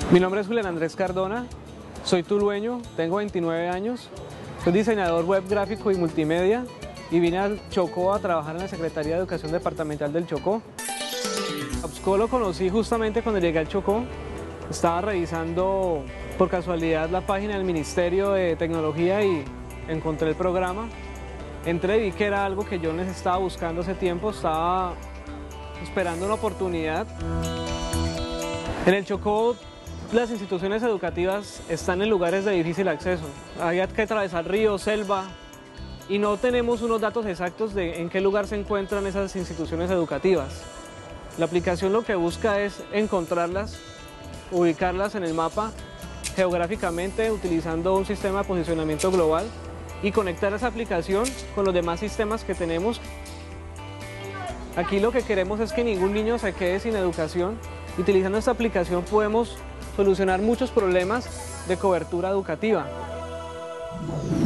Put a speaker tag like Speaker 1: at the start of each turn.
Speaker 1: Mi nombre es Julián Andrés Cardona, soy tulueño, tengo 29 años, soy diseñador web gráfico y multimedia y vine al Chocó a trabajar en la Secretaría de Educación Departamental del Chocó. Absco lo conocí justamente cuando llegué al Chocó, estaba revisando por casualidad la página del Ministerio de Tecnología y encontré el programa. Entré y vi que era algo que yo estaba buscando hace tiempo, estaba esperando una oportunidad. En el Chocó las instituciones educativas están en lugares de difícil acceso. Hay que atravesar río, selva y no tenemos unos datos exactos de en qué lugar se encuentran esas instituciones educativas. La aplicación lo que busca es encontrarlas, ubicarlas en el mapa geográficamente utilizando un sistema de posicionamiento global y conectar esa aplicación con los demás sistemas que tenemos. Aquí lo que queremos es que ningún niño se quede sin educación. Utilizando esta aplicación podemos solucionar muchos problemas de cobertura educativa.